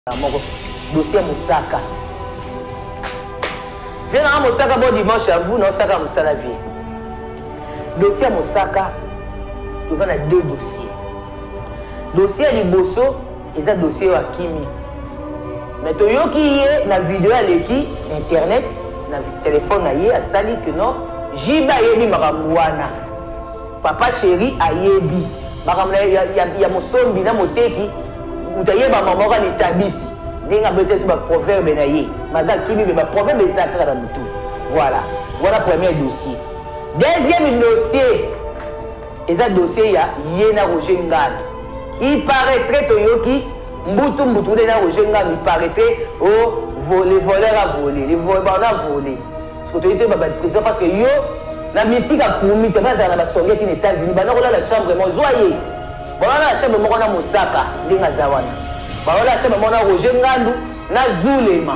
Dossier Moussaka. Je viens à Moussaka bon dimanche à vous, non, Saka Moussala vie. Dossier Moussaka, nous avons deux dossiers. Dossier Liboso, et ça dossier à Kimi. Mais tu as qui est la vidéo à l'équipe, internet, le téléphone à sali que non, Jiba Yebi Maramouana. Papa chéri a Yebi. Il y a mon son, il y a mon teki. Vous avez maman qui tabisi. Vous avez un proverbe. Madame Kimi, un proverbe de Zakara dans tout. Voilà. Voilà le premier dossier. Deuxième dossier. Et ce dossier, il y a Yena Roger Ngad. Il paraîtrait Toyoki, Mboutou Mboutou Yena Roger Ngad, il paraîtrait les voleurs à voler. Les voleurs à voler. Parce que tu as une prison parce que yo, la mystique a fourmi, tu as dans la Soviet, les États-Unis, la chambre, mon joyeux. Voilà la chambre de Moussaka, Lingazawana. Voilà la chambre de Roger Ngandou, na Zulema.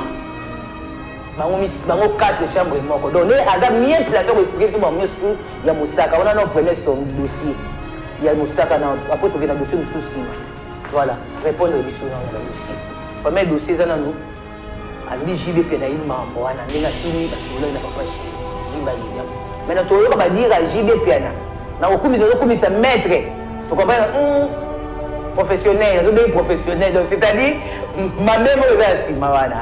Bango 4 chambres moko. Donc, il y a bien placé pour expliquer sur il y a Moussaka. On a notre premier dossier. Il y a Moussaka, après tu viens dans le dossier de souci. Voilà, répondre au dossier dans le dossier. Premier dossier, c'est nous. Ali JB Penaïm Mambo, on a mis la tini, parce que là, il n'a pas fait. Maintenant, tu vas dire à JB Pena. Dans le commis, c'est maître. Tu comprends? Professionnel, je professionnel. Donc, c'est-à-dire, ma même aussi, Mawana.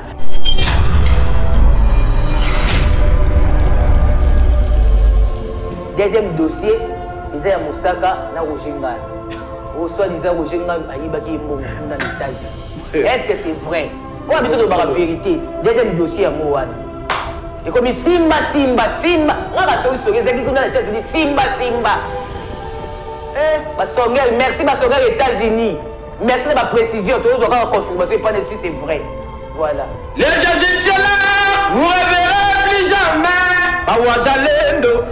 Deuxième dossier, ils ont Moussaka na Rojenga. Ou soit disant Rojenga Aïbaki dans les États-Unis. Est-ce que c'est vrai? Pour la vérité, deuxième dossier à Moana. Et comme Simba, on va se dire que dans les États-Unis, Simba. Merci aux États-Unis. Merci de ma précision. Tu as encore confirmation, pas dessus, c'est vrai. Voilà. Les Égyptiens là, vous ne reverrez plus jamais. Awazalendo.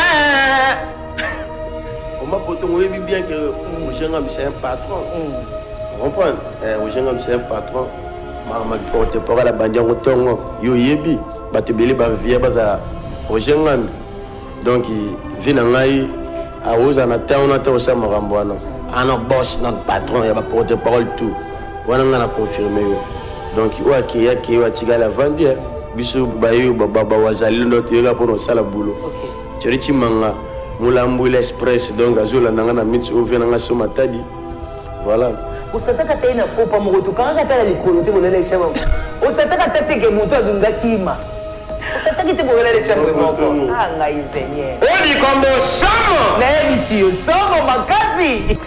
On m'a dit bien que Rojenga c'est un patron. Vous comprenez? Rojenga c'est un patron. Je porte pas la bandière au tongo. Yo yebi. Batebele ba via baza Rojenga. Donc il vient en aïe. A ose en attend, on attend aussi Marambouana. Un boss, notre patron, il y a porte-parole tout. On a confirmé. Donc, il y a qui a la vente. Bissou Bayou, Baba Wazali, notre yoga pour nos salles à boulot. Tcherichi Manga, Moulamboul Express, donc Azula Nangana Mitsu, Venanga Somatadi. Voilà. Vous savez que tu as une faux pas mon retour. Quand tu as les colotés, vous les cheveux. Vous savez que tu as mon toit d'une gatima. On dit comme Somo. Somo Makasi.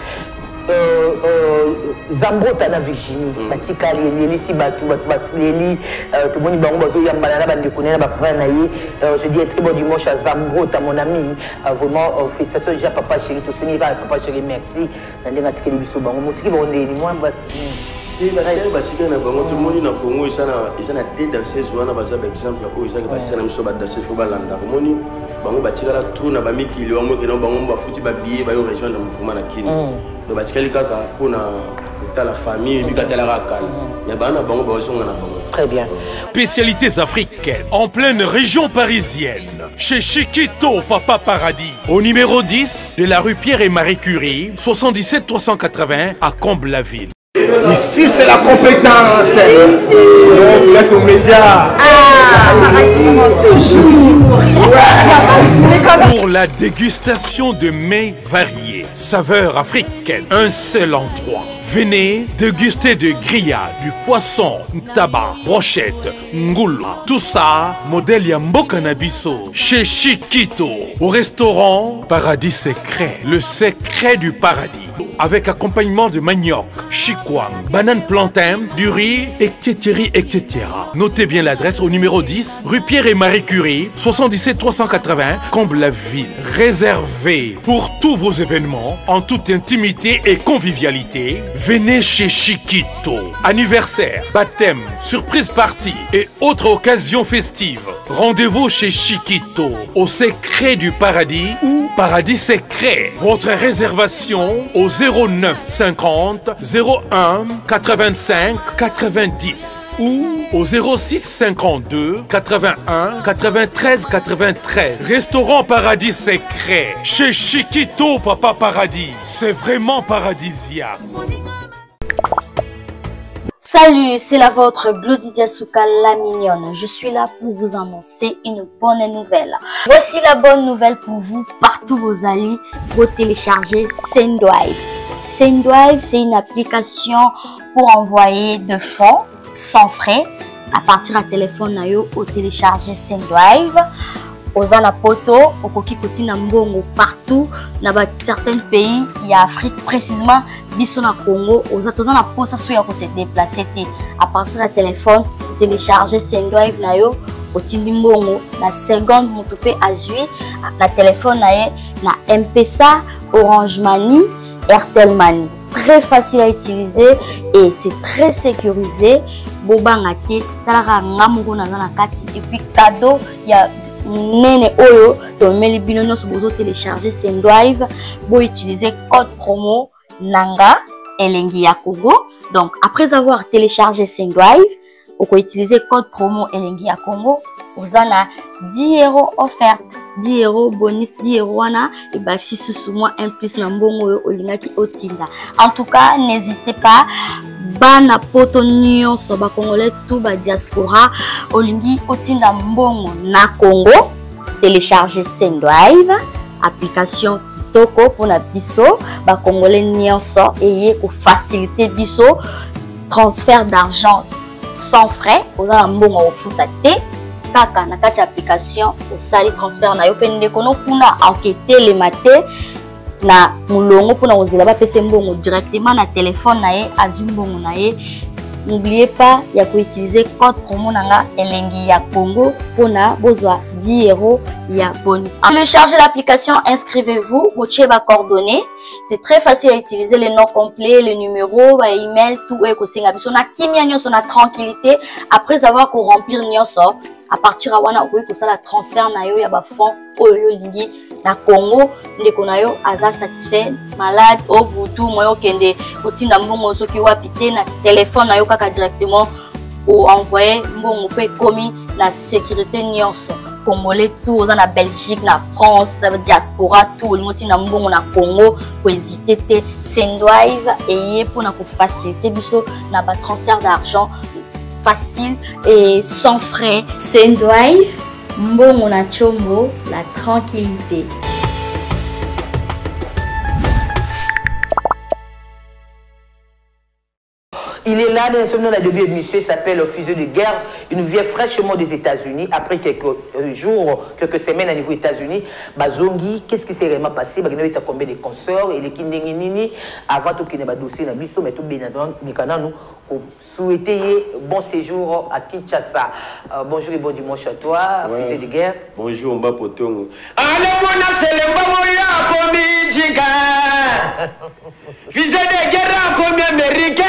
Zambota na Virginie. Batika Lili, si Batu, Lili, tout le monde bango bazo yambana bande connaît ba frère naïe. Je dis très bon dimanche à Zambota mon ami. Vraiment félicitations déjà papa chéri tout signé papa chéri merci. Ndenga tikeli biso bango motiki bonde ni moi bas. Et la série Batika na bango tout le monde na Congo ils sont à tête dans ces zones par exemple où ils sont passés na miso ba dans ces fobalanda. Moni bango Batika la tour na ba miki le bango na bango ba futi ba billet ba yo rejoindre le mouvement na Kini. Donc Batika likaka pour na la famille bi katela rakal. Ya bana bango ba zonga na bango. Très bien. Spécialités africaines en pleine région parisienne. Chez Chiquito Papa Paradis. Au numéro 10 de la rue Pierre et Marie Curie, 77 380 à Comble-la-Ville. Ici c'est la compétence. On vous laisse aux médias. Pour la dégustation de mets variés, saveurs africaines, un seul endroit. Venez déguster de grillades, du poisson, tabac, brochette, ngoula. Tout ça, modèle Yambo Canabiso, chez Chiquito, au restaurant Paradis Secret, le secret du paradis. Avec accompagnement de manioc, chikwang, banane plantain, du riz, etc. Notez bien l'adresse au numéro 10, rue Pierre et Marie Curie, 77 380, Comble-la-Ville. Réservé pour tous vos événements, en toute intimité et convivialité. Venez chez Chiquito. Anniversaire, baptême, surprise party et autres occasions festives. Rendez-vous chez Chiquito, au secret du paradis ou Paradis Secret. Votre réservation au 09 50 01 85 90 ou au 06 52 81 93 93. Restaurant Paradis Secret chez Chiquito Papa Paradis. C'est vraiment paradisiaque. Salut, c'est la vôtre Glodidia Souka la mignonne. Je suis là pour vous annoncer une bonne nouvelle. Voici la bonne nouvelle pour vous, partout vos alliés, vous téléchargez Sendwave. Sendwave, c'est une application pour envoyer de fonds sans frais à partir du téléphone nayo au télécharger Sendwave. Aux anapoto, au koki koti na mbongo partout dans certains pays, il y a Afrique précisément, biso na Congo, aux na posa souya ko se déplacer à partir du téléphone, télécharger Sendwave nayo, au tindi mbongo na seconde motope azui na téléphone naye na M-Pesa, Orange Money, Airtel Money. Très facile à utiliser et c'est très sécurisé. Bobanga te talaka ngamungo na kati et puis cadeau, il y a nene oyo to meli bino no bozo télécharger Sendwave bo utiliser code promo nanga elengi ya Congo. Donc après avoir téléchargé Sendwave, vous pouvez utiliser code promo elengi ya Congo, vous en a 10 € offert, 10 € bonus, 10 € wana et bah si sous moi un plus na mbongo olingaki otinda. En tout cas, n'hésitez pas bana poto nyonso ba congolais tout ba diaspora olingi otinda mbongo na Congo, télécharger Sendwave, application kitoko pour na biso ba congolais nyonso et pour faciliter biso transfert d'argent sans frais oza mbongo ofuta te kaka na kati application osali transfert na yo pende kono kuna enquêter les maté na mulongo pour na ozela ba pese mbongo directement na téléphone na ye azumbongo na ye. N'oubliez pas ya ko utiliser code promo nanga elengi ya Congo pour na bozwa 10 € ya bonus. Téléchargez l'application, inscrivez-vous, motiez ba coordonnées. C'est très facile à utiliser, les noms complets, les numéros, ba email, tout est ko singa biso na kimia nyonso na tranquillité après avoir ko remplir nyonso. À partir de wana okoki kosala transfert na yo ya ba fonds oyo lingi na Congo ndeko na yo aza satisfait malade au butu moyo kende otinda mbongo soki wapi te na téléphone na yo kaka directement ou envoyer mbongo pe komi na sécurité nyonso congolais tout oza na Belgique na France diaspora tout otinda mbongo na Congo ko hésiter te Sendwave et pour na ko faciliter biso na ba transfert d'argent facile et sans frais. Sendwave, mbongo na chombo, la tranquillité. Il est là, dans ce nom, la début de monsieur s'appelle Fusée de guerre. Il vient fraîchement des États-Unis. Après quelques jours, quelques semaines à niveau États-Unis, Bazongi, qu'est-ce qui s'est vraiment passé? Il y a combien de consorts et les Kindenginini avant tout qu'il n'y ait pas de dossier, mais tout bien nous souhaiter bon séjour à Kinshasa. Bonjour et bon dimanche à toi, ouais. Fusée de guerre. Bonjour, Mba Potongo. Fusée de guerre comme américain.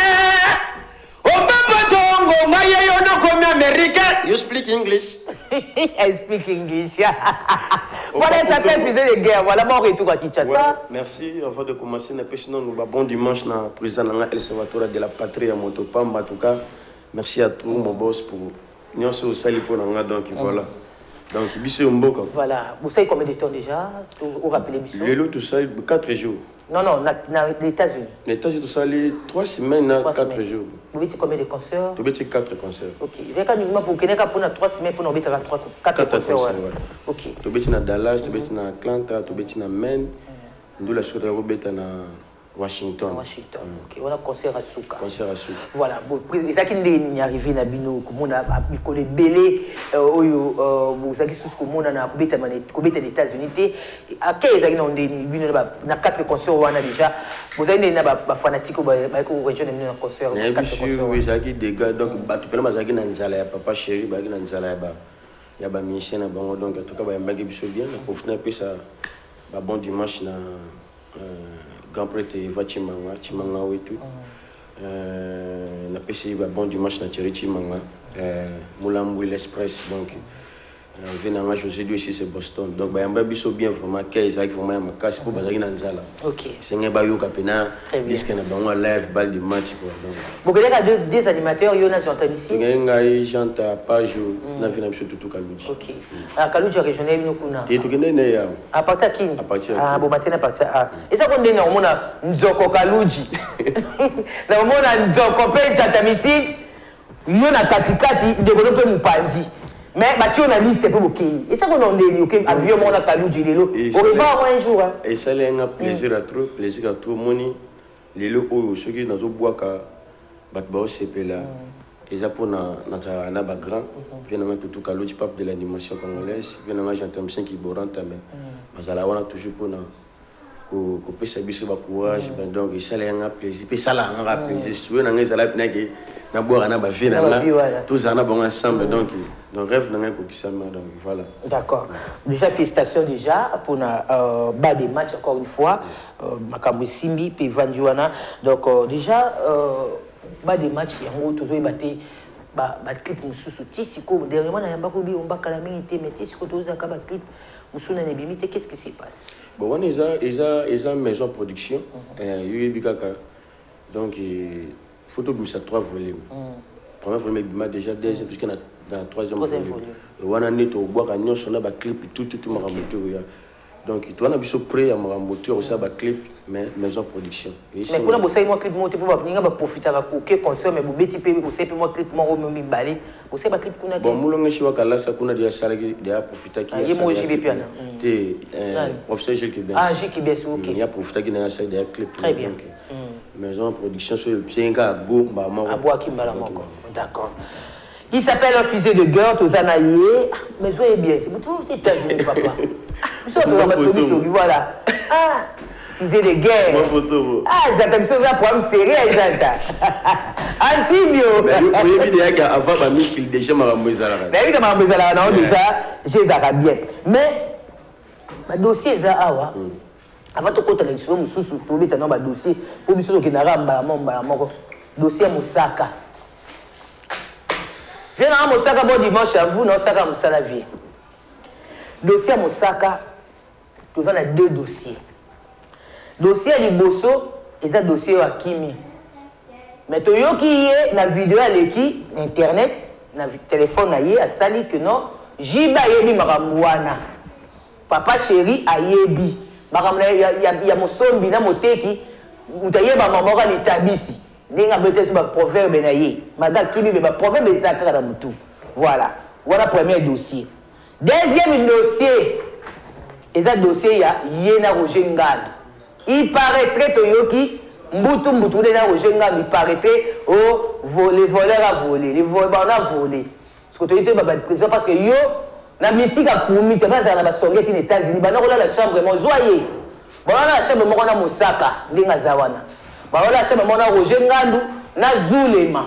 You speak English? I speak English. Voilà, ça s'appelle Fusée de guerre. Voilà mon retour à Kinshasa. Ouais, merci. Avant de commencer, nous bon dimanche na président El Salvador de la patrie à Motopamba. En tout cas, merci à tous mon boss pour nous sali pour nous donc voilà. Donc biso mboka. Voilà. Vous savez combien de temps déjà? Vous rappelez biso? Le tout ça 4 jours. Non, non, les États-Unis. Les États-Unis, tout ça, 3 semaines, 4 jours. Vous avez combien de concerts? Vous avez 4 concerts. Ok. Vous avez pour 3 semaines pour nous 4 concerts. Ok. Vous avez Dallas, vous avez Atlanta, vous avez Maine, vous avez Washington. Washington. Ok. Voilà concert à Souka. Concert à Souka. Voilà. Bon, c'est ça qui est arrivé na bino comme on a les belé vous avez sous comme on a bêta des États-Unis à quel est bino na 4 concerts on a déjà vous avez na ba fanatique au région de na concert. Oui, ça qui des gars donc ba tu peux pas na nzala ya papa chéri ba na nzala ya ba mission na bango donc en tout cas ba mbagi biso bien pour finir puis ça ba bon dimanche na Grand prêtre Eva Chimanga et tout. On a passé un bon dimanche na Thierry Chimanga. Moulambou l'Express donc. Venant José Dieu ici c'est Boston. Donc il y a un biso bien vraiment qu'est-ce qui vraiment ma casse pour bazaki na nzala. OK. C'est un bayo kapena disque na bango live bal du match quoi. Donc. Vous connaissez deux animateurs Yona j'entends ici. Ngai j'entends pas jour na vina biso tout Kaluji. OK. Ah Kaluji régional bino kuna. Tu connais né ya. À partir qui? À partir. Ah bon matin à partir ah. Et ça qu'on dit na mona Nzoko Kaluji. Na mona Nzoko pe j'entends ici. Yo na katikati développer Mupandi. Mais bah tu on a liste pour OK. Et ça qu'on a dit OK avion on a kalu dilelo. On va un jour. Et ça c'est un plaisir à trop moni. Les locaux ceux qui dans bois ka bat ba OCP là. Et ça pour na grand finalement tout kalu du pape de l'animation congolaise, finalement j'entends 5 qui boranta mais bazala on a toujours pour na ko pesa biso ba courage donc ça c'est un plaisir. Et ça là un plaisir. Souvent na ngeza la pinaki na boire na ba vie na là. Tous en a bon ensemble donc rêve n'a rien qui donc voilà. D'accord. Déjà félicitations déjà pour na bas des matchs encore une fois Makambo Simbi puis Vandiwana donc déjà bas des matchs yango toujours batté ba clip mususu tisiko dernièrement na yamba ko bi on ba kala mingi mais tisiko toza ka ba clip mususu na nebimite qu'est-ce qui se passe? Bon on est maison production Bikaka donc photo bimisa 3 volumes. Premier volume bima déjà deuxième puisque dans la troisième volume. On a net au bois canyon on a ba clip tout maramoto donc tu as biso prêt à maramoto ça ba clip mais maison production. Mais pour la bosser moi clip monter pour ba profiter à que consomme mais beti pe ko c'est moi clip mo mi balé ko c'est ba clip kuna bon mulonga shiwa kala sa kuna dia sala dia profiter qui ya mo jibe piana te professeur Gilles Kibes Gilles Kibes OK il a profiter qui na sa dia clip très bien maison production sur le Pienga go ba mo aboa kimbala moko d'accord. Il s'appelle un fusée de guerre, Tozanaye. Mais soyez bien, c'est tout États-Unis, papa. Voilà. Ah, fusée de guerre. Ah, j'attends ça pour me serrer, j'attends. Antibio. Oui, il y a avant ma mie qui déjà m'a ramené ça là. Mais oui, m'a ramené ça là, non, déjà, j'ai ça bien. Mais, ma dossier, ça, ah, avant de compter les choses, je suis pour mettre dans ma dossier, pour me dire que n'a pas dossier Moussaka. Je n'ai pas Moussaka bon dimanche à vous, non, ça va Moussala vie. Dossier Moussaka, nous avons 2 dossiers. Dossier Liboso et un dossier à Kimi. Mais tu as qui est la vidéo à l'équipe, internet, na téléphone à sali que non, Jiba yebi maramouana. Papa chéri a yebi. Il y a mon son bina moteki, ou d'ailleurs maman à l'établissi. N'enga bete sur ma proverbe naïe. Madame Kimi ma proverbe est sacré dans mon tout. Voilà. Voilà le premier dossier. Deuxième dossier. Et ça dossier il y a Yena Roger Ngad. Il paraîtrait Toyoki Mbutu Nena Roger Ngad il paraîtrait les voleurs à voler, les voleurs à voler. Ce que tu as dit de prison parce que yo la mystique a fourmi tu vas dans la Soviet aux États-Unis. Bah non là la chambre moi joyeux. Bon là la chambre moi on a Mosaka, Linga Zawana. Voilà, je me Roger Ngandou, na Zulema.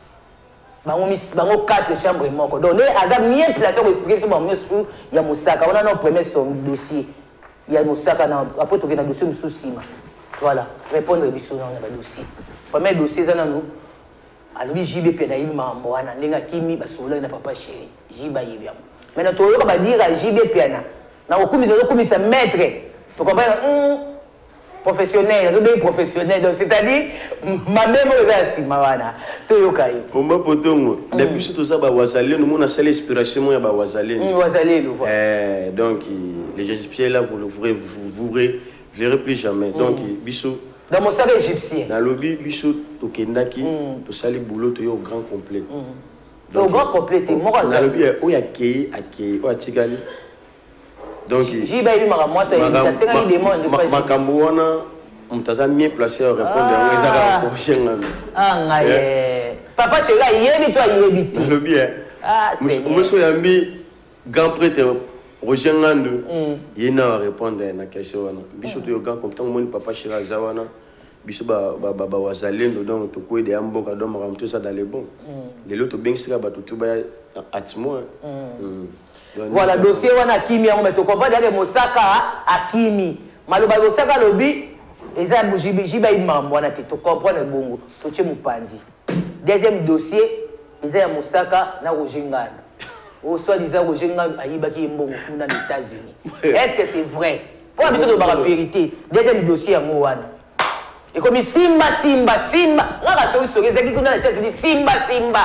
Bango 4 chambres moko. Donc, Azam bien placé pour expliquer sur il y a Moussaka. On a notre premier dossier. Il y a Moussaka. Après, tu as un dossier Moussoussima. Voilà. Répondre à le dossier. Premier dossier, c'est nous. Alors, JB Penaïm Mamboana, Nenga Kimi, Basoula, n'a pas chéri. JB Yviam. Maintenant, tu vas dire à JB Piana. Dans le coup, ils sont maîtres. Tu comprends? Professionnel, professionnel, donc c'est-à-dire ma même aussi, Mawana. Toyokai. On m'a potongo. Depuis tout ça, Wazalé, nous avons une inspiration à Wazalé. Wazalé, nous voilà. Donc les Égyptiens là, vous verrez plus jamais. Donc Bissou. Dans mon sac égyptien. Dans le lobby, Bissou, Tokendaki, tout ça les boulots, tu es au grand complet. Au grand complet, tu es mort. Dans le lobby, où il y a Kéi, où il y a donc, j'ai pas eu ma moi, tu as des demandes. Ma Cambouana, on t'a bien placé à répondre à prochaine. Ah, papa, tu es là, toi, il est le bien. Ah, c'est bien. Monsieur Yambi, grand prêtre, Roger Ngandou, il n'a répondre à la question. Bissou, tu es grand comme mon papa Chira Zawana. Bissou, Wazalendo, donc, tu couilles des hamburgers, donc, tout ça dans les bons. Les autres, bien sûr, tu vas à moi. Voilà, dossier wana Kimi on met au combat derrière Mosaka Akimi. Maloba Mosaka lobby et ça Jiba Imam wana te comprendre bongo to tche Mupandi. Deuxième dossier ils ont Mosaka na Roger Ngad. Au soi-disant Roger Ngad ayiba ki mbongo funa aux États-Unis. Est-ce que c'est vrai? Pour la vérité, deuxième dossier en wana. Et comme Simba, on va sortir les États-Unis Simba.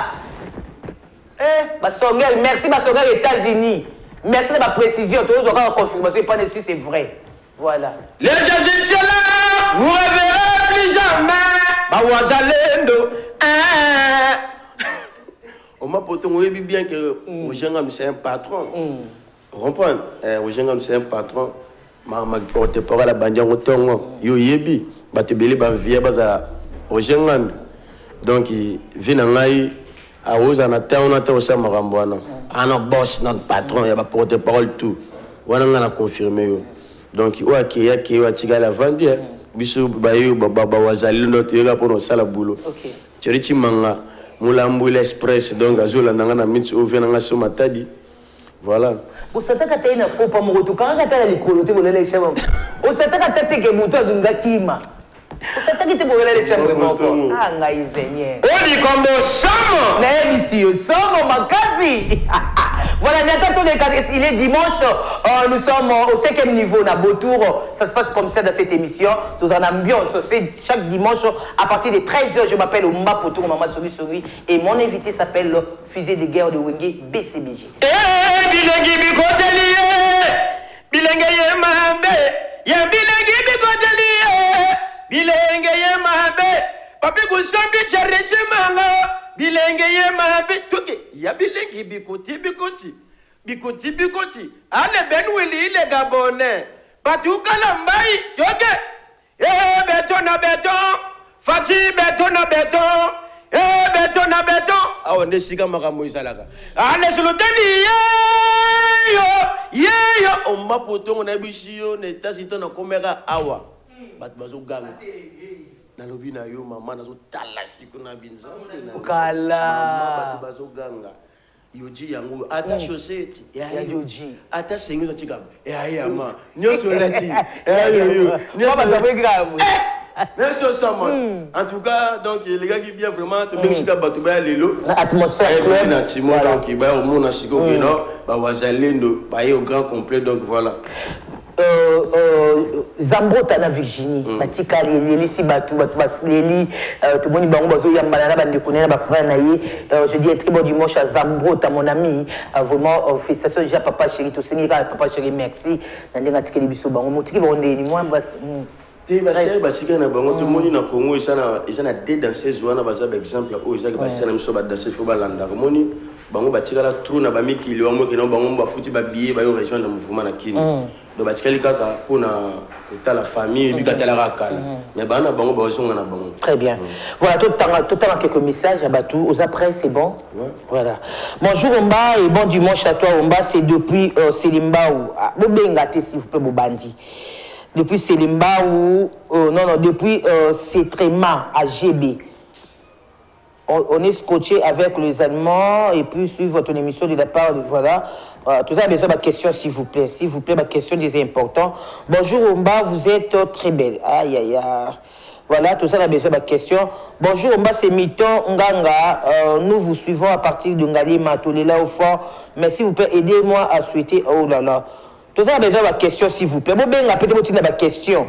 Merci aux États-Unis. Merci de ma précision. Tu as encore confirmation. Pas de si c'est vrai. Voilà. Les Égyptiens là, vous ne reverrez plus jamais. Wazalendo. On m'a porté, on dit bien que c'est un patron. On comprend? C'est un patron. Ma porte pour la bandière au tongo. Yo yebi. Bate beli ban vie baza. Donc il vient en aïe. A ose en attend, on attend aussi Marambouana. Ah non, boss, notre patron, il a porté parole tout. On a confirmé. Donc il y a qui a tiré la vente. Bisou Bayou Baba Wazali, notre ira pour nos salles boulot. Tcherichi Manga, Moulambo l'Express, donc Azul, Nangana Mitsu, Venanga Somatadi. Voilà. Vous savez que tu as une faux pas mon retour. Quand tu as les colotés, vous les cheveux. Vous savez que tu as des moutons d'un gâtima. Vous savez que tu as les cheveux. Ah, ngaïzénier. On dit comme Somo. Mais monsieur, Somo, Makazi. Voilà, il est dimanche. Nous sommes au 5e niveau, on a beau tour. Ça se passe comme ça dans cette émission. Nous en ambiance. C'est chaque dimanche à partir de 13h. Je m'appelle Omba Potour, Maman Souri. Et mon invité s'appelle Fusée de guerre de Wenge, BCBG. Bilengi bikoteliye, bilenge yemabe, ya bilengi bikoteliye, bilenge yemabe, papi kusombi chereche manga, bilenge yemabe, tuke, ya bilengi bikoti, ale benwili ile gabone, patuka lambai, tuke, beton na beton, fati beton na beton, beton na beton. Ah, on est si comme Moïse Alaga. Allez sur le tennis, on m'a porté mon ambition, on est assis dans la caméra. Awa, Batbazo gang. Na lobi na yo maman na zo talasi kuna binza. Kala. Batbazo ganga. Yoji yango ata chaussette ya yoji ata sengi zo tika ya ma nyoso lati yo nyoso grave. Merci en tout cas, donc les gars qui bien vraiment, tu bien citer Batouba Lelo. L'atmosphère. Donc il va au monde à Chico Guénor, bah Wazalendo, bah au grand complet, donc voilà. Zambro tana Virginie, Matika Leli si Batou Leli, tout le monde bango bazo yambana bande connaît ba frère naïe. Je dis un très bon dimanche à Zambro, ta mon ami, vraiment félicitations déjà papa chéri, tout ce papa chéri, merci. Nandenga tikeli biso bango, motiki bonde ni moi bas. Tu sais, basika na bango tout le monde na Congo ils ont des danseuses wana baza par exemple oh ils ont basika na miso ba danser faut ba landa moni bango batika la trou na ba mikili wa mo kino bango ba futi ba billet ba yo région de mouvement na kini donc batika likaka pour na la famille bi katala rakala mais bana bango ba zonga na bango. Très bien. Voilà tout temps quelques messages à Batou aux après c'est bon. Voilà. Bonjour Omba et bon dimanche à toi Omba, c'est depuis Selimbaou. Bobenga te s'il vous plaît Bobandi. Depuis Selimba ou depuis Cetrema à GB. On est scotché avec les Allemands et puis suivre votre émission de la part de voilà. Tout ça a besoin de ma question s'il vous plaît. S'il vous plaît, ma question est importante. Bonjour Omba, vous êtes très belle. Aïe aïe aïe. Voilà, tout ça a besoin de ma question. Bonjour Omba, c'est Miton Nganga. Nous vous suivons à partir de Ngali Matolela au fond. Mais s'il vous plaît, aidez-moi à souhaiter. Oh là là. Tout ça a besoin de ma question, s'il vous plaît. Bon, ben, peut-être ma question.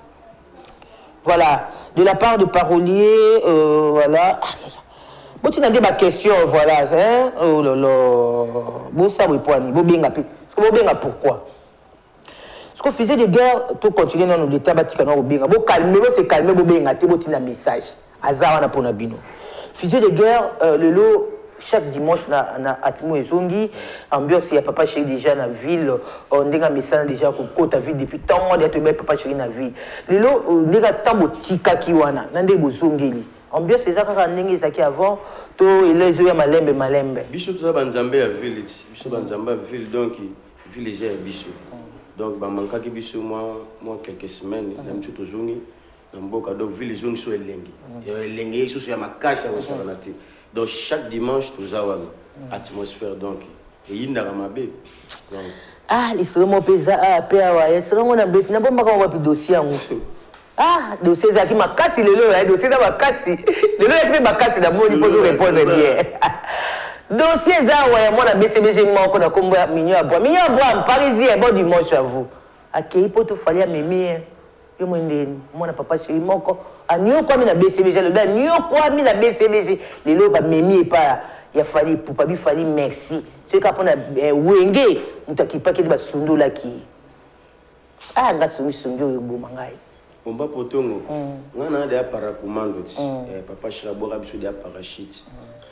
Voilà. De la part de parolier, voilà. Bon, tu as dit ma question, voilà. Hein? Oh là là. Bon, ça, oui, pour Annie. Bon, ben, pourquoi? Parce qu'on faisait des guerres, tout continuer dans l'état, bon, calmez-vous, c'est calmé, bon, ben, tu as un message. Azar, on a pour Nabino. Faisait des guerres, le lot. Chaque dimanche, na Atimo et Zongi, ambiance, il y a papa chéri déjà dans la ville, on a un message déjà au côté ville depuis tant de temps, il y a papa chéri dans la ville. Le lot, on a tant de tika kiwana, on a des Zongi. Ambiance, c'est ça quand on a des avant, tout et les yeux malembe malembe. Bichot, tout ça, Banzambe à ville, Bichot Banzambe à ville, donc, village à Bichot. Donc, Bamanka qui Bichot, moi, quelques semaines, j'ai mis tout Zongi, dans Boka, donc, village Zongi, sur Elengi. Elengi, sur ma cache, ça va s'arrêter. Donc chaque dimanche, nous avons l'atmosphère. Donc, et il n'y a pas de ah, les solomons pesa, ah, PAY, solomon a bête, n'a pas encore un dossier. Ah, dossier qui m'a cassé le lot, dossier qui m'a cassé. Le lot qui m'a cassé d'abord, il faut répondre bien. Dossier ça, ouais, moi, la BCBG, moi, on a combo mignon à bois. Mignon à bois, Parisien, bon dimanche à vous. À qui il faut tout falloir m'aimer. Moi, papa chéri, moi, à New York, la BCBG, le gars, New York, la BCBG, les lots, il a fallu, pour pas fallu merci. Ce qu'on a Wenge, on t'a qui pas qui est Sundo là qui. Ah, on a Sundo, Boumangai. On va pour Tongo. On a des paracommando. Papa chéri, boire des parachutes.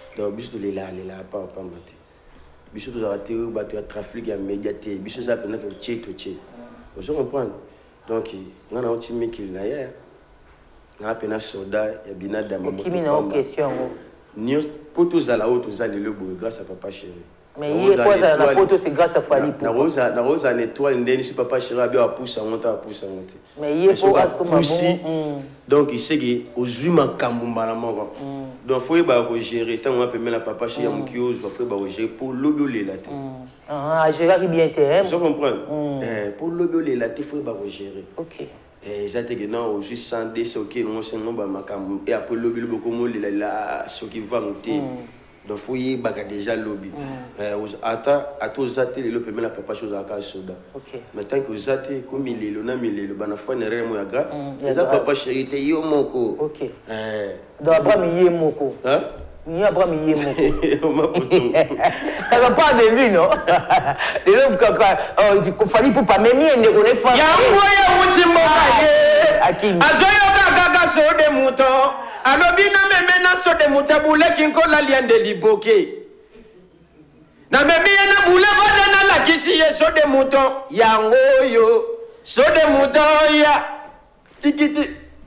Donc, biso les là pas battre. Biso tous arrêter battre trafic et médiaté. Biso ça pendant que tu. Vous comprenez? Donc, on a un petit mec qui là hier. On a peine soda et bina dama. Qui m'a une question. Ni pour tous à la haute aux allées le grâce à papa chéri. Mais il y a quoi la photo c'est grâce à Fali. Na rose en étoile ndeni si papa chéri a bien pousse monter. Mais il y a quoi comme bon. Donc il sait que aux humains kamumba la mort. Donc faut ba gérer tant on peut mettre la papa chéri à mukio, faut ba gérer pour l'obioler là. Ah, gérer bien terrain. Vous comprenez? Pour l'obioler là, il faut ba gérer. OK. J'ai été non au juste sans des ce qui nous c'est non ba makam et après l'obioler beaucoup mo là ce qui va monter. Donc faut y baga déjà lobby à tous athées les peut mettre la papa chose à cas soda. OK. Mais tant que vous athées comme il est na milelo bana fa ne remo ya gra ça papa chéri te yo moko. OK. Donc après mi moko. Hein? Ni après mi moko. On m'a poté. Ça va pas de lui non. Les hommes quand fallait pour pas même ne connaît pas. Ya ngoya mutimbo kaye. Aking. Azoyo gaga so de mouton. Alobi na memena so de mutabule kinko la liende liboke. Na memi na bule bode na la kisi ye so de mouton. Ya ngoyo so de mouton ya. Tikiti.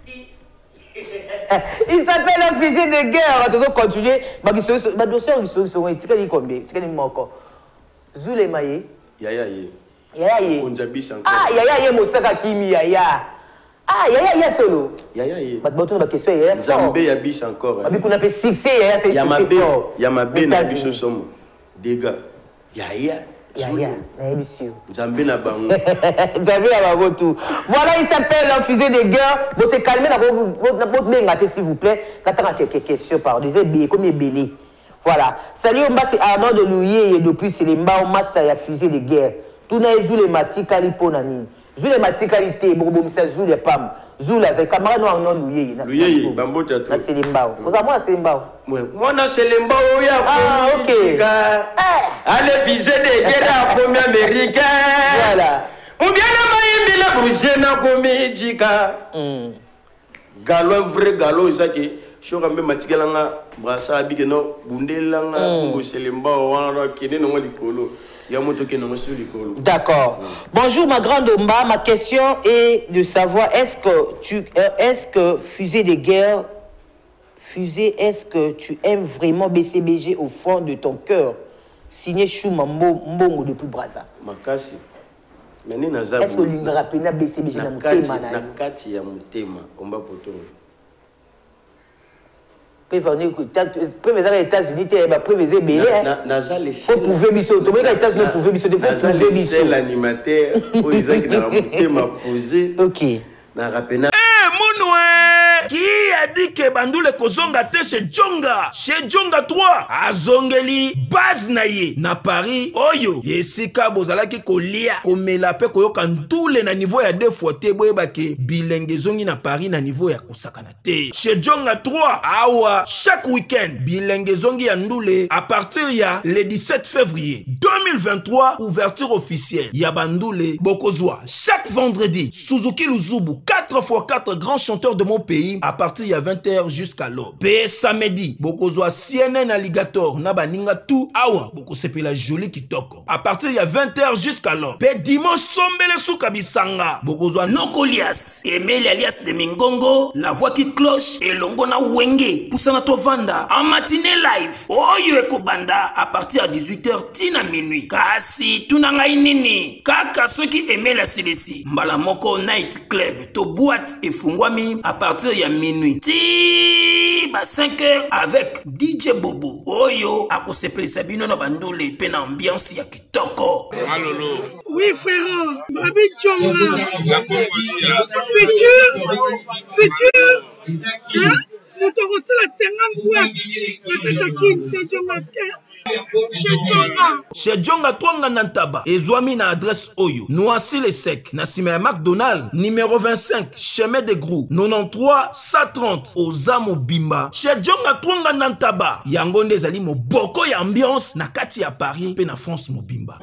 Il s'appelle un fusil de guerre. On va continuer. Ma dossier ils sont tikali combien? Tikali moko. Zule maye. Yaya ye. Yaya ye. Konjabi sanko. Ah yaya ye mosaka kimi yaya. Ah yaya solo. Yaya ye. But boto na question yaya. Nzambe ya bis encore. Abi kuna pe succès yaya c'est succès. Yamabe na biso somo. Dégâts. Yaya. Yaya. Na bisio. Nzambe na bango. Nzambe na bango tout. Voilà, il s'appelle un fusil de guerre. Bon c'est calmer na votre bengate s'il vous plaît. Katanga quelques questions par disait bien comme belé. Voilà. Salut Omba c'est Arnaud de Louyer et depuis c'est les mbao master ya fusil de guerre. Tout na ezule matikali ponani. Zule matikalité bobo misa zule pam. Zula c'est camarade no Arnaud Louyer. Louyer bambo teatro. Na c'est les mbao. Vous avez moi c'est les mbao. Moi na c'est les mbao ya. Ah OK. Allez viser des guerres à premier américain. Voilà. Ou bien na maïmbi la brouser na komedika. Galo vrai galo isaki. Shoka mbe matikelanga brasa abike no bundelanga ngoselemba wana kene no likolo ya moto kene no sur likolo. D'accord. Bonjour ma grande Omba, ma question est de savoir est-ce que fusée de guerre est-ce que tu aimes vraiment BCBG au fond de ton cœur? Signé Chouma Mbongo depuis Brazza. Makasi. Mais naza. Est-ce que l'ingara pena BCBG na mutema na nakati ya mutema Omba Poto. Prévenir les États-Unis, prévenir Bélé. Vous pouvez biso. Vous pouvez les États-Unis, vous pouvez biso. C'est l'animateur. Ils ont posé. Ok. Qui a dit que Bandoule Kozonga te chez Djonga 3 azongeli base naye na Paris oyo yesika bozalaki kolia komela pe koyoka ndule na niveau ya 2 fois te boyebake bilenge zongi na Paris na niveau ya kosakana te chez Djonga 3 awa chaque week-end bilenge zongi ya ndule à partir ya le 17 février 2023 ouverture officielle ya Bandoule Bokozwa chaque vendredi Suzuki Luzubu 4x4 grands chanteurs de mon pays à partir de 20h jusqu'à l'aube. Pe samedi, bokozwa CNN Alligator na baninga tout awa boko sepela joli kitoko. À partir de 20h jusqu'à l'aube. Pe dimanche sombele souka bisanga. Bokozwa Nokolias, Emile alias de Mingongo, la voix qui cloche et longo na wenge poussana tovanda en matinée live. Oyo ekobanda à partir de 18h tina minuit. Kasi tunanga inini. Kaka soki Emile Silesi. Mbala moko night club to boîte et fungwami à partir de minuit. Ti ba 5h avec DJ Bobo. Oyo akosepeli sabino na bandole pe na ambiance ya kitoko. Malolo. Oui frère, Babi Djonga. La Congolia. Futur. Hein? Nous te reçons la 50 boîtes. La Katakin, c'est Djonga. Chez Djonga Twanga Nantaba, Ezwami na adresse Oyo, Noisy les Sec, Nassime McDonald, numéro 25, chemin de Grou, 93 130, Ozamo Bimba. Chez Djonga Twanga Nantaba, Yangonde Zali mo boko ya ambiance, na kati ya Paris, pe na France mo Bimba.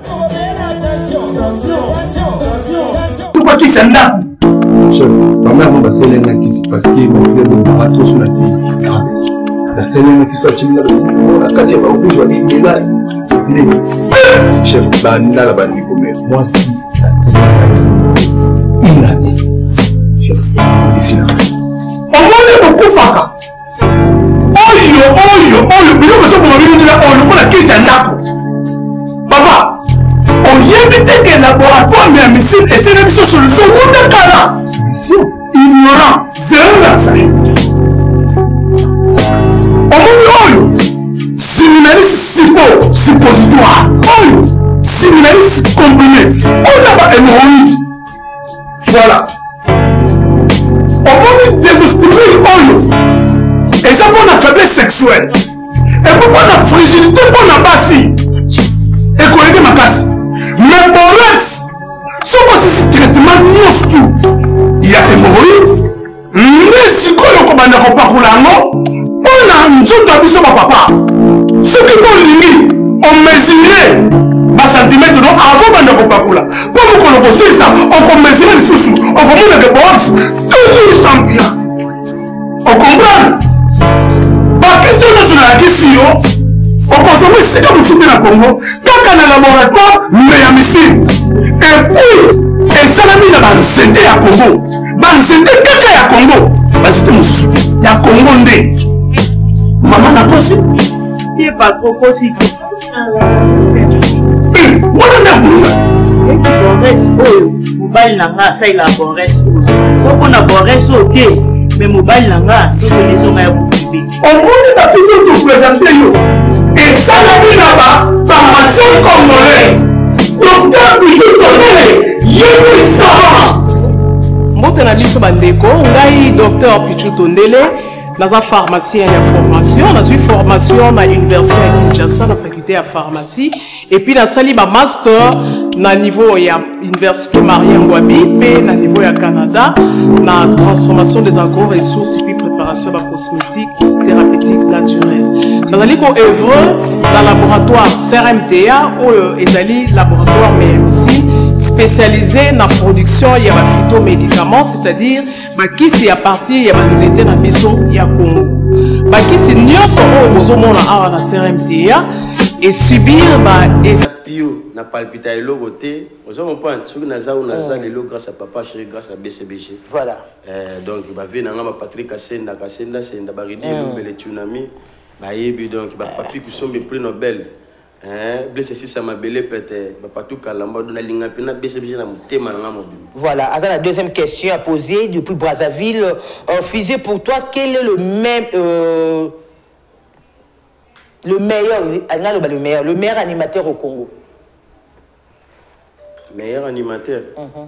Tout quoi qui s'en a? Ma mère m'a passé l'un qui s'est passé, mon frère de Barato sur la piste. personnellement qui soit timide quand il va au bout je vais dire là chef banda la bandi comme moi si il a chef ici là on va beaucoup faka oyo biloko so ko mabino ndila oyo ko la kisa ndako papa oyebi te que laboratoire mais missile et c'est une solution ou kala solution ignorant zéro la ça oyo séminaliste suppositoire oyo séminaliste comprimé on a pas hémorroïde voilà on désespéré oyo et ça pour la faiblesse sexuelle et pourquoi la fragilité pour la basi et qu'on aide ma casse mais borex c'est aussi traitement news tout il y a hémorroïde mais si quoi le commande à comparer on a un jour d'habitude à papa. Ce qui est limite, on mesurait ma centimètre avant de Coca-Cola. Pour nous connaître ça, on mesurait les sous-sous, on commande des box, toujours champion. On comprend? La question nationale, la question, on consomme si comme c'était la Congo, quand on a un laboratoire, mais à missile. Et puis, et ça l'a mis dans la santé à Congo. Dans la santé, quelqu'un à Congo. C'était mon soutien. Il y a Congo ndé. Maman n'a pas si. Il n'est pas trop possible. Voilà la voulue. Et qui boresse, mobile nanga, ça il a boresse. Sauf qu'on a boresse au thé, mais mobile nanga, tout le maison a occupé. On voulait la personne pour présenter nous. Et ça l'a mis là-bas, pharmacien congolais. Docteur Pitou Tondele, Yémi Savant. Mbote na biso bandeko, ngai docteur Pitou Tondele. Dans un pharmacien de formation, dans une formation à l'université à Kinshasa, dans la faculté de pharmacie, et puis dans un master dans le niveau de l'université Marien Ngouabi, puis dans le niveau du Canada, dans la transformation des agro-ressources et puis préparation de la cosmétique thérapeutique naturelle. Dans le œuvre dans le laboratoire CRMTA, ou le laboratoire MMC, spécialisé dans la production de phytomédicaments, c'est-à-dire qui c'est à partir de la maison Congo. Qui c'est nyonso oyo mona awa na CRMTA et subir pio na palpita eloko te ozo comprendre soki naza ou naza lelo grâce à papa chéri grâce à BCBG voilà donc ba vie na nga Patrick Asenda senda ba redi le tsunami ba yebi donc ba papi ku sombe prix Nobel blessé si ça m'a belé peut-être ba tout kalamba dona linga pena BCBG na mutema na nga mobile. Voilà, à la deuxième question à poser depuis Brazzaville. Fusé, pour toi, quel est le meilleur animateur au Congo? Meilleur animateur?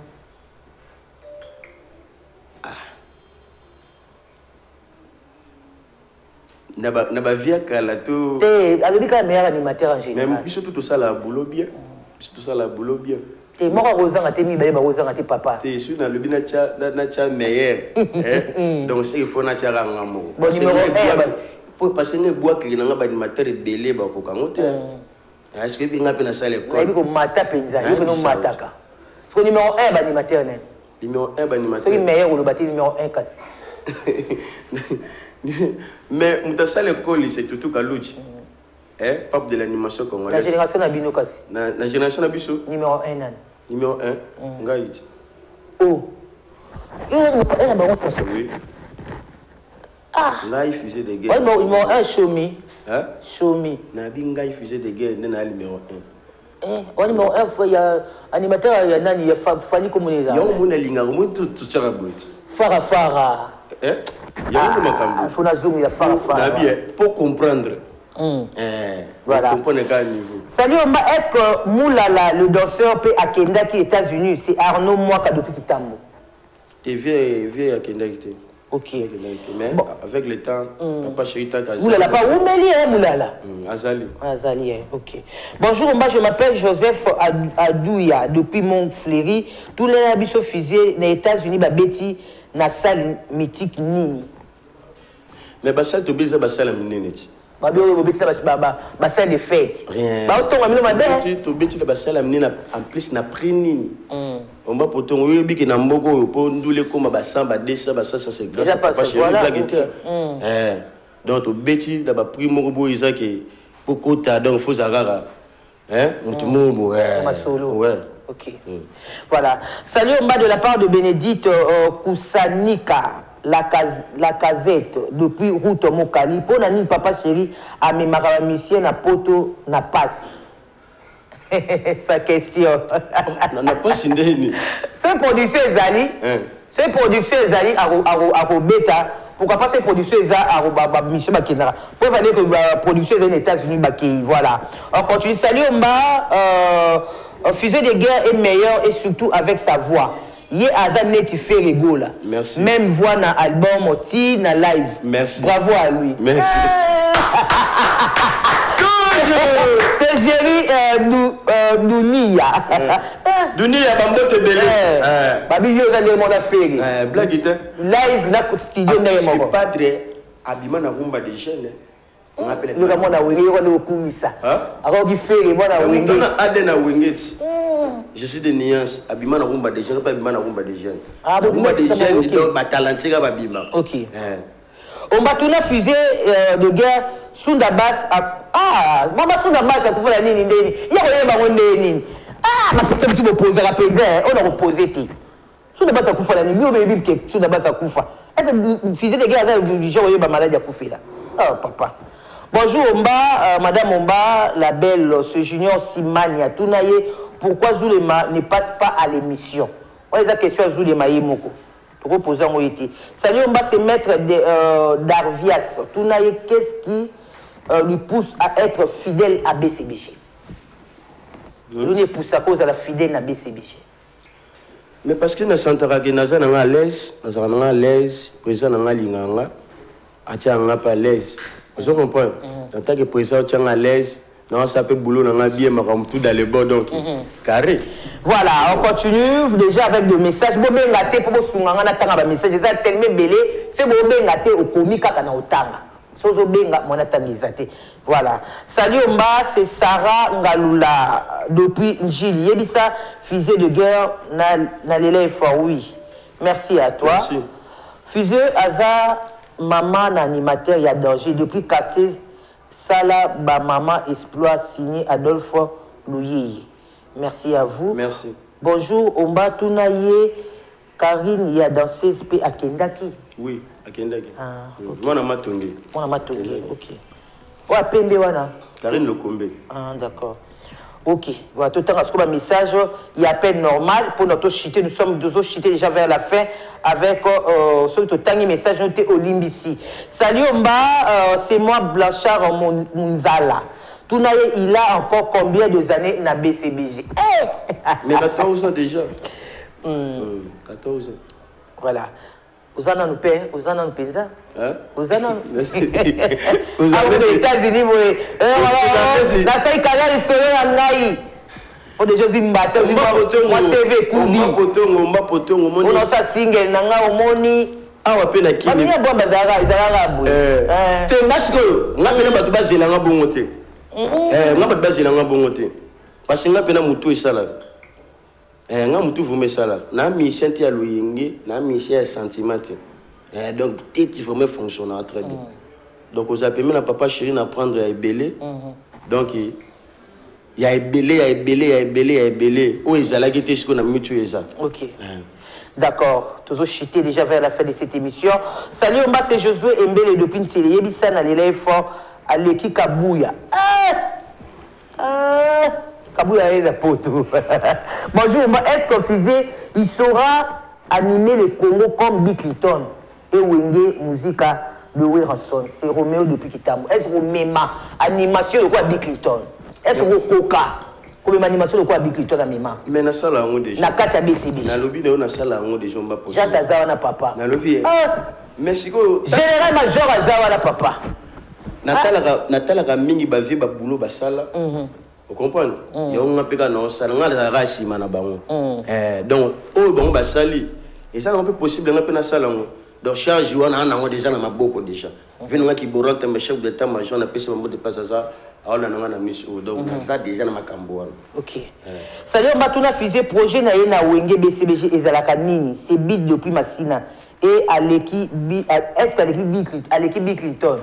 Naba via Kalato. Avec le meilleur animateur en général. Même tout ça la boulot bien. Tout ça la boulot bien. Et moi, je papa. Tu es dans le bien meilleur. Donc, c'est qu'il faut que tu aies un amour. Bon, numéro 1. Pour passer un bois qui est un animateur belé, est-ce que tu as un salle école? Il faut mater penza. Il faut mater. Parce que numéro 1 animateur. Numéro 1 animateur. C'est le meilleur ou le bâti numéro 1 casse. Mais mon salle école, c'est tout Kalouchi. Pape de l'animation congolaise. La génération Nabino Kassi. La génération Nabiso. Numéro 1 nan. Numéro 1. Ngaïti. Oh. Oui. Ah. Ngaï fusée de guerre. Numéro 1 Shomi. Hein? Shomi. Nabi Ngaï fusée de guerre. Numéro 1. Numéro 1, il y a animateur, il y a Fanny Komuneza. Il y a un monde qui a tout ça. Farah. Il y a un monde qui a faut la zoom, il y a Farah. Pour comprendre. Voilà. Salut Omba, est-ce que Moulala, le danseur, peut à Kenda qui est aux États-Unis, c'est Arnaud Mwaka depuis Kitambo? Tu viens à Kenda qui était. Ok. Mais bon. Avec le temps, papa chéri t'a casé. Moulala, pas Oumeli, hein, Moulala? Azali. Azali, hein, ok. Bonjour Omba, je m'appelle Joseph Adouya, depuis Montfléry. Tous les habits fusés aux États-Unis, Betty, na salle mythique Nini. Mais bah ça, tu oublies ça, bah ça la minute. Bah ça des fêtes. Rien. Bah autant on a tu oublies la ça la minute en plus na prix Nini. On va pour ton oui que na mboko pour ndule comme bah ça bah 200 bah ça c'est grâce à papa chéri la guitare. Donc au bêtis d'abord primo robo isaki pour kota donc faut zarara hein tout le monde ouais. Ok. Voilà. Salut en bas de la part de Bénédicte Koussanika, la casette, depuis route Mokali. Pour Nani, papa chéri, à mes maramiciens, na poto, na passe. Sa question. Na passe indéni. Ce production Zali, ce production Zali à Beta, pourquoi pas ces productions à Michel Bakina. Pour dire que la production est aux États-Unis, voilà. On continue. Salut en bas. Fusée de guerre est meilleur et surtout avec sa voix. Il est Azanet fait rigolo. Merci. Même voix dans l'album, na live. Merci. Bravo à lui. Merci. C'est Jerry Dounia. Dounia, Bambote Belé. Babi yo zande mon affaire. Blague ça. Live na studio na yemo. Padre abima na rumba de jeunes. On appelle ça. Mona wenge yo de kumisa. Alors qui fait mona wenge. Mona adena wenge. Je suis de nuances. Abima na rumba de jeunes, pas abima na rumba de jeunes. Rumba de jeunes donc batalantika babima. OK. On va tourner fusée de guerre Sundabas. Ah, maman Sundabas a fait la nini ndeni. Il y a rien de nini. Ah, ma petite monsieur poser la peine, on a reposé ti. Sundabas a fait la nini. Bio baby que Sundabas a fait. Est-ce que fusée de guerre ça du genre il y a maladie a fait là. Oh papa. Bonjour Omba, madame Omba, la belle, ce junior Simania Tounaye, pourquoi Zulema ne passe pas à l'émission? On a la question à Zulema Yemoko. Pour reposer en été. Salut Omba, c'est maître d'Arvias. Tounaye, qu'est-ce qui lui pousse à être fidèle à BCBG? Lui pousse à cause de la fidèle à BCBG. Mais parce que nous sommes à l'aise, nous sommes à l'aise, président à l'inganga, à pas à l'aise. Vous comprenez? En tant que président, tu es à l'aise. Non, ça peut boulot dans bien, mais comme tout dans le bon, donc carré. Voilà, on continue déjà avec des messages. Bon, ben gâté pour vous on attend un message. Ça tellement belé, c'est bon ben gâté au comique à na otanga. Sozo benga mon attendizate. Voilà. Salut Omba, c'est Sarah Ngalula depuis Njili. Yebisa fusée de guerre na l'élève oui. Merci à toi. Merci. Fusée Aza maman animateur il y a danger depuis quartier Sala ba maman exploit signé Adolphe Louye. Merci à vous. Merci. Bonjour Omba Tounaye Karine il y a dansé à Kendaki. Oui, à Kendaki. Moi na matongi. Moi na matongi. OK. Ouais Pembe wana. Karine Lokombe. Ah d'accord. OK. Voilà, tout le temps, un message, il y a peine normal pour notre chité. Nous sommes deux autres chités déjà vers la fin avec ce temps message noté au Limbisi. Salut Omba, c'est moi Blanchard Munzala. Tounaye, il a encore combien de années na BCBG? Mais 14 ans déjà. 14 ans. Voilà. Vous en avez payé? Vous en avez payé ça? Vous en avez payé? Vous avez les États-Unis, vous avez la salle canal est sur la naï. Pour des choses imbattables, moi CV Koubi. On a ça single, nanga omoni. Ah, on appelle la qui? Mamie, bon, bazara, izara boui. T'es masque, on appelle la base de la bonté. On appelle base de la bonté. Parce que on appelle la moutou et salade. Nga mutu vume sala na mission ti aloyenge na mission sentiment donc il faut me fonctionner très bien donc aux appels na papa chéri na prendre à ebelé donc il y a ebelé o ezala gete ce qu'on a mutu eza. OK. D'accord, toujours chité déjà vers la fin de cette émission. Salut Omba, c'est Josué Mbele depuis Ntele yebisa na l'élève fort Aleki Kabouya. Kabouya est la pote. Bonjour, est-ce que Fusée, il saura animer le Congo comme Bill Clinton et Wenge Musica de Weranson? C'est Roméo depuis Kitambo. Est-ce que Mema animation de quoi Bill Clinton? Est-ce que Coca comme animation de quoi Bill Clinton à Mema? Mais na sala ngo déjà. Na kata BCB. Na lobi na sala ngo déjà mba poser. Jean Tazawa na papa. Na lobi. Mexico. Général Major Azawa na papa. Natala mingi ba vie ba boulot ba sala. Vous comprenez? Il y a un peu de salon, on a la race, donc, on va salir. Et ça, on peut possible, on peut salon. Donc, chaque jour, on a déjà dans ma boucle déjà. Venez qui bourrent, un chef d'état-major, on a payé ce moment de passer ça. On a mis donc, ça déjà dans ma camboire. OK. Ça veut dire que tu fusée projet na yena Wenge BCBG et Zalaka Nini. C'est bid depuis Massina. Et à l'équipe, est-ce qu'à l'équipe Bill Clinton?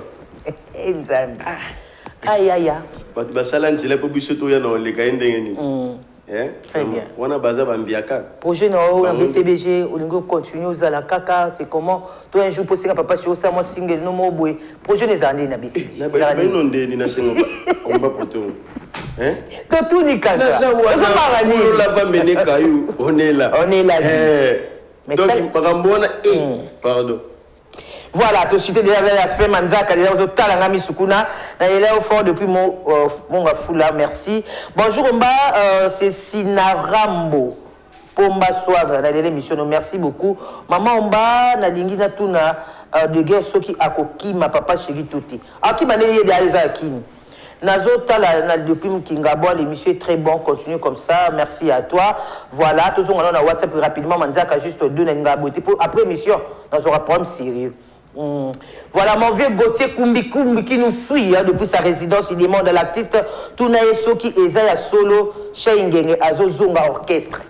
Aïe, aïe, aïe. Bato basala nzela po biso to ya na oleka ndenge ni. Très bien. On a basé Bambiaka. Projet no na BCBG, on continue aux la kaka, c'est comment toi un jour poser papa chez ça moi single no mo boy. Projet les années na BCBG. Na ba non de ni na sengo on va poto. Hein? Tout ni kaka. Na za wana. On la va mener caillou, on est là. On est là. Donc parambona pardon. Voilà, tout de suite déjà la fin Manzaka déjà aux talangami sukuna na il est au fond depuis mon Fula, merci. Bonjour Omba, c'est Sinarambo Pomba Soadra na l'émission, merci beaucoup. Maman Omba na lingi na tuna de guerre soki akoki ma papa chéri touti. Aki maneli de aleza akini. Nazo tala depuis Mkingabo, l'émission est très bon, continue comme ça, merci à toi. Voilà, tous on a WhatsApp rapidement Manzaka juste deux na ngabo pour après émission dans un problème sérieux. Voilà mon vieux Gauthier Kumbi qui nous suit depuis sa résidence. Il demande à l'artiste Tunae Soki Ezaya Solo Shengenge Azozunga Orchestre.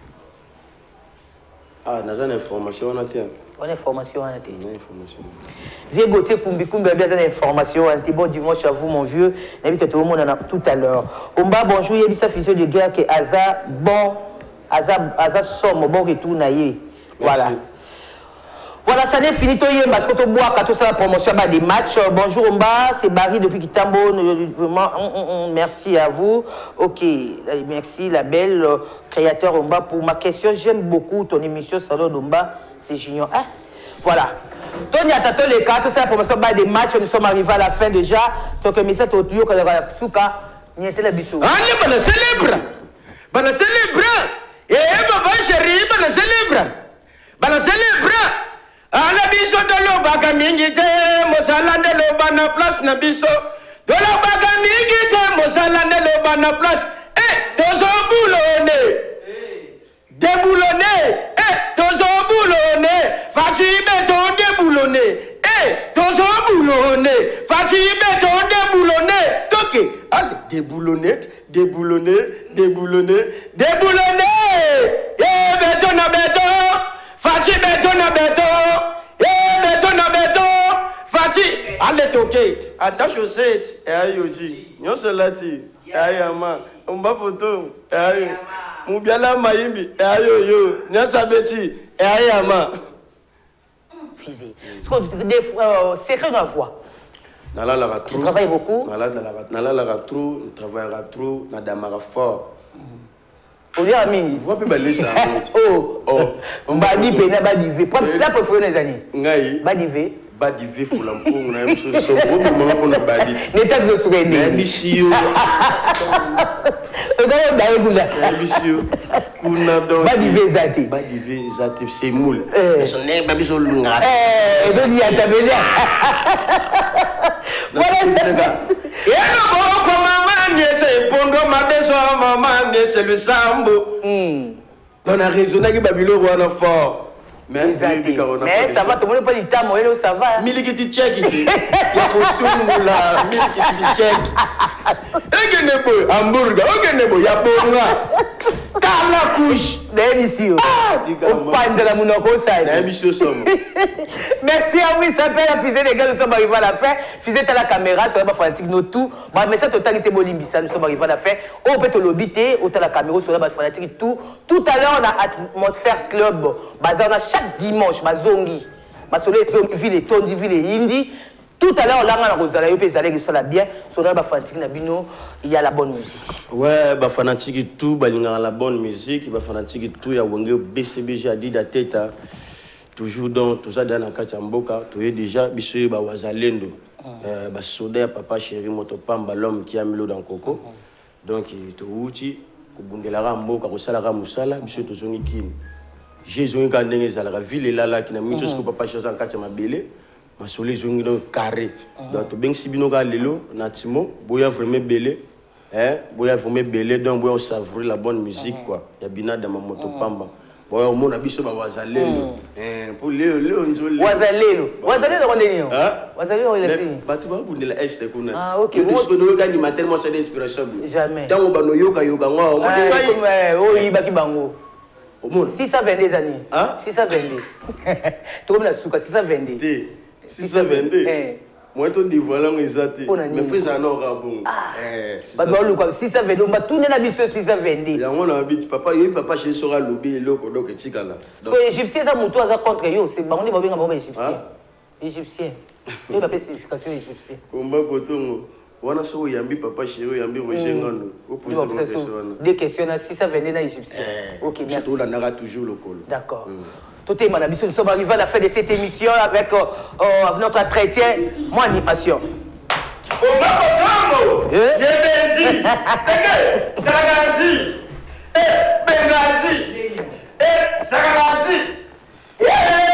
Ah, n'a pas d'information on a terme. On a information on a terme. Vieux Gauthier Kumbi a bien d'informations. Un bon dimanche à vous mon vieux. N'habite tout le monde tout à l'heure. Omba bonjour Yebisa Fisio de guerre que Aza bon Aza somme bon retour naïe. Voilà. Voilà, ça n'est fini, parce que tu bois quand tu la promotion des matchs. Bonjour Omba, c'est Barry depuis Kitambo. Merci à vous. Ok, merci la belle créateur Omba pour ma question. J'aime beaucoup ton émission Salon d'Omba, c'est Junior. Hein? Voilà. Tony Atato les cartes, c'est la promotion des matchs. Nous sommes arrivés à la fin déjà. Donc, mais c'est au tuyau que la souka, n'y était la bisou. Allez, bah la célèbre. Bah la célèbre. Eh, papa chéri, bah la célèbre. Bah la célèbre. Ala biso de l'obaka mingite, mosala de l'obana place na biso. De l'obaka mingite, mosala de l'obana place. Eh, tozo boulonné. Déboulonné. Eh, tozo boulonné. Fati béton déboulonné. Eh, tozo boulonné. Fati béton déboulonné. Toké. Allez, déboulonné, déboulonné, déboulonné, déboulonné. Eh, béton na béton. Fati béton na béton. Eh, béton na béton. Fati. Allez, toqué. Attache aux 7. Et aïe, oji. Nyon solati. Aïe, ama. Omba poto. Aïe. Moubiala maïmbi. Aïe, yo. Nyon sabeti. Aïe, ama. Fizi. Secret dans la voix. Tu travailles beaucoup. Nala la trop. Tu travailleras trop. Nadamara fort. Olia mingi. Vous pouvez balayer ça. Badi pena badivé. Là pour faire les années. Ngai. Badivé. Badivé foulampo. On a même chose. C'est bon moment qu'on a badi. N'état de souvenir. Ambitieux. Ambitieux. Kuna donc. Badivé zati. Badivé zati. C'est moule. Son nez babiso lunga. Je dis à ta belle. Voilà ça. Et alors, maman, c'est Pondo, ma beso, maman, c'est le sambo. On a raisonné que Babylone est fort. Mais ça va, tout le monde pas du temps, ça va. Milikiti check, il y a pour tout le monde là. Milikiti check. Egenebo, hamburger, egenebo, ya bonga. Kala couche. L'émission. On parle de la monoko, ça. L'émission somme. Merci à vous, ça s'appelle la fusée, les gars, nous sommes arrivés à la fin. Fusée à la caméra, ça va pas fanatique, nous tout. Mais ça, totalité, Bolimbissa, nous sommes arrivés à la fin. On peut te l'obiter, autant la caméra, sur la fanatique, tout. Tout à l'heure, on a atmosphère club. On a chaque dimanche, ma zongi. Ma soleil, ville et tondi, ville et hindi. Tout à l'heure, là, on a Rosala, on a bien. Sur la fanatique, il y a la bonne musique. Ouais, bah fanatique tout, bah il y a la bonne musique, bah fanatique tout, il y a Wenge BCBG a dit la tête, toujours dans tout ça dans la Kachamboka, tu es déjà bisou bah wazalendo, bah soda papa chéri motopamba l'homme qui a mis l'eau dans coco, donc tu outi, kubundela ramboka, kusala ramusala, bisou tu zongi kin, Jésus est gardé dans la ville là qui n'a mis tout ce que papa chéri en Kachamabele. Ma soleil zongi dans carré. Donc bien si bino ga lelo natimo boya vraiment belé boya vraiment belé donc boya savourer la bonne musique quoi. Ya bina dans ma moto pamba. Boya on a biso ba wazalelo. Pour Léo nzoli. Wazalelo on est nio. Wazalelo on est ici. Ba tu ba bundela est kuna. Ah OK. Tu ce que nous animateur moi c'est d'inspiration. Jamais. Tant ba no yoga ngwa on oh ibaki bango. 622 années. 622. Tu comme la souka 622. 622. Moi, tu dis voilà, mais fais un or à bon. Si ça veut dire, on va tourner la mission si ça veut dire. On a dit, papa, chez sera lobby, l'eau, donc, et tigala. Les Égyptiens, ça, mon toit, ça contre eux. C'est bon, on va bien avoir les Égyptiens. Égyptiens. Il n'y a pas de signification égyptien. Combat coton. On a sauvé Yambi, papa chéri, Yambi, Roger Ngano. Des questions, si ça venait dans l'Égyptien. Ok, merci. On aura toujours le col. D'accord. Tout est mal. Nous sommes arrivés à la fin de cette émission avec notre entretien, mon animation. Yébézi, Saragazi, Bengazi, Saragazi.